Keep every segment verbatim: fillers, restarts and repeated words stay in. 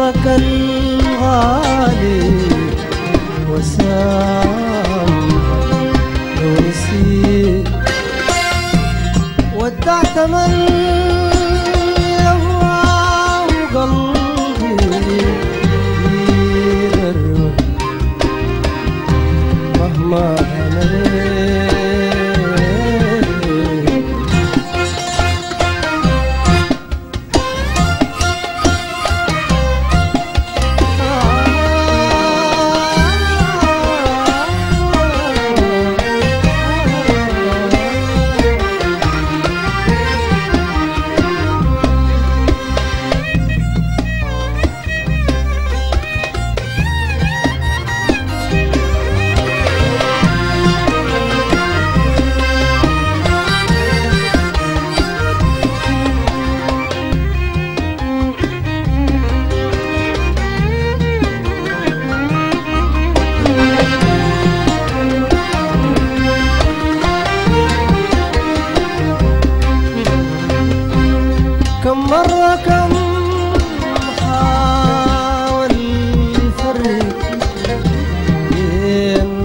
مرك الغالي وسام لو نسيت ودعت من يهواه قلبي يدرب مهما مليت. كم مرة كم حاول يفرق بين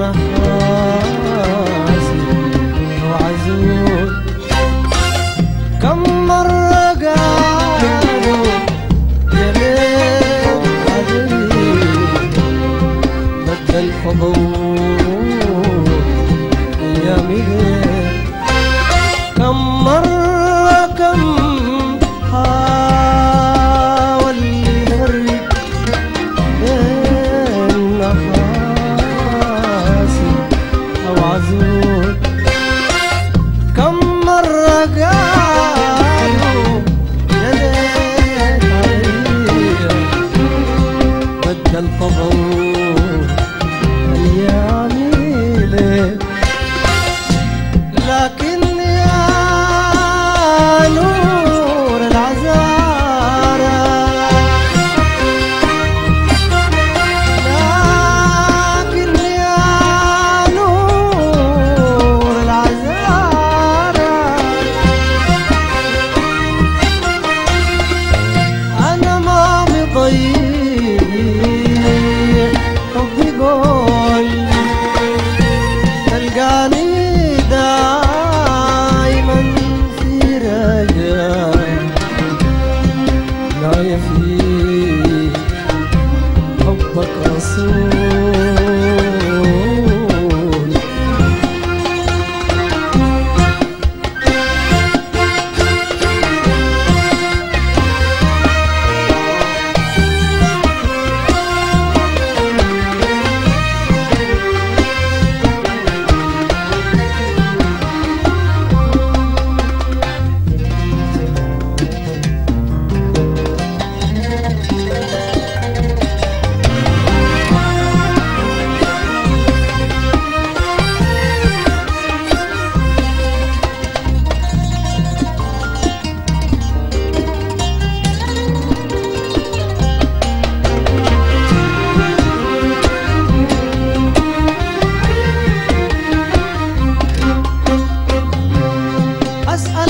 نحاسي وعزول، كم مرة قالوا يا ليل حبيبي بدل فضول أيامي ليل. كم مرة كم حاول يفرق بين نحاسي أو عزول، كم مرة قالوا يا ليت عليا بدل فضول أيامي ليل. لكن يا نور العذارى، لكن يا نور العذارى أنا ما بضيع حبي قول، تلقاني دايما في رجاء لا يفي حبك رسول. أسأل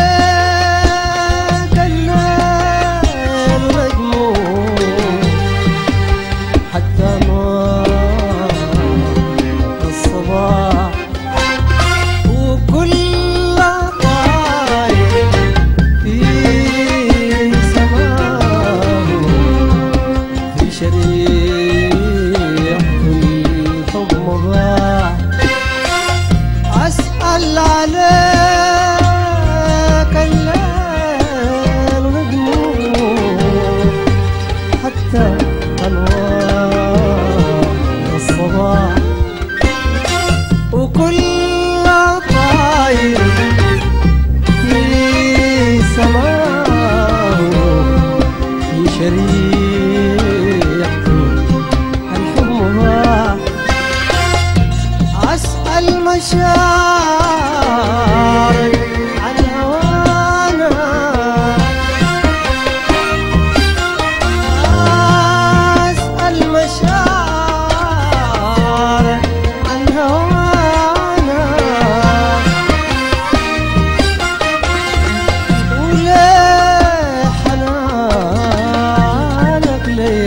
عليك الليل مجموع حتى نور الصباح، وكل طاير في سماه في شريحة الحب مباح. أسأل عليك الليل مجموع حتى أنوار الصباح، وكل طاير في سماه في شريحة الحب مباح. أسأل مشاعرك عن هوانا، أسأل مشاعرك عن هوانا، وليه حنانك ليه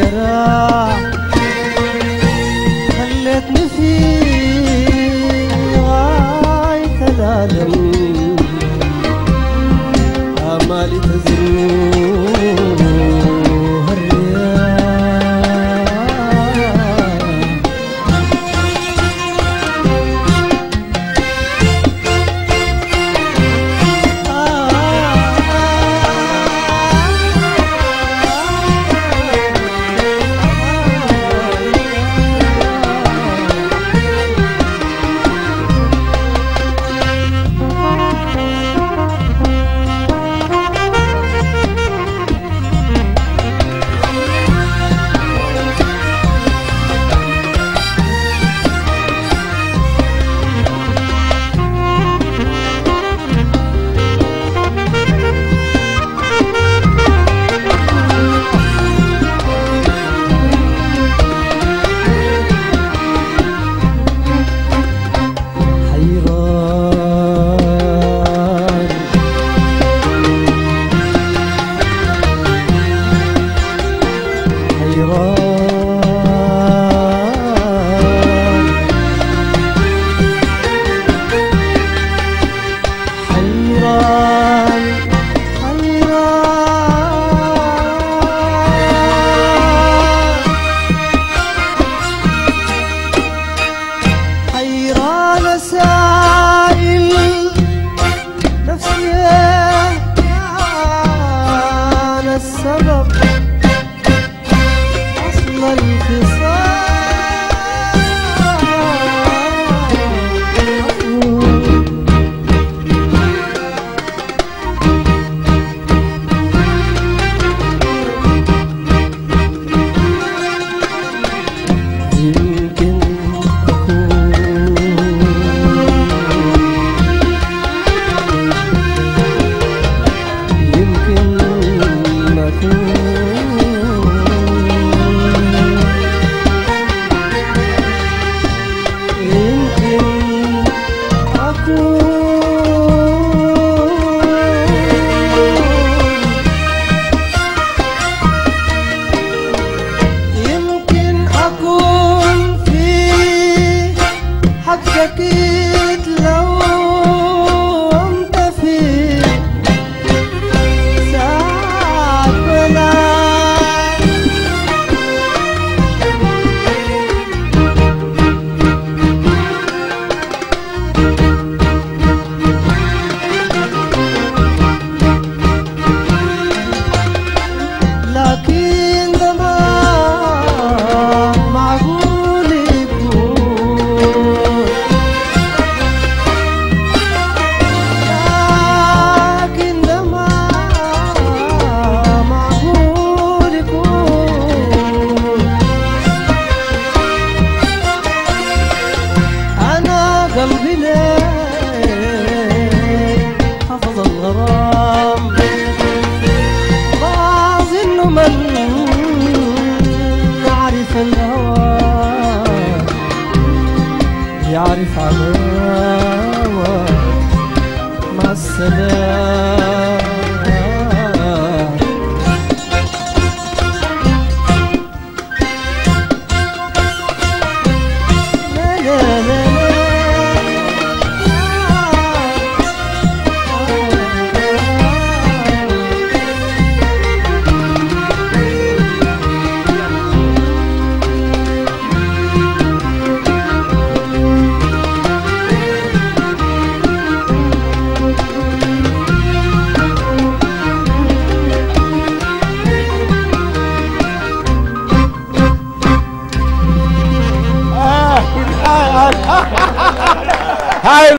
هاي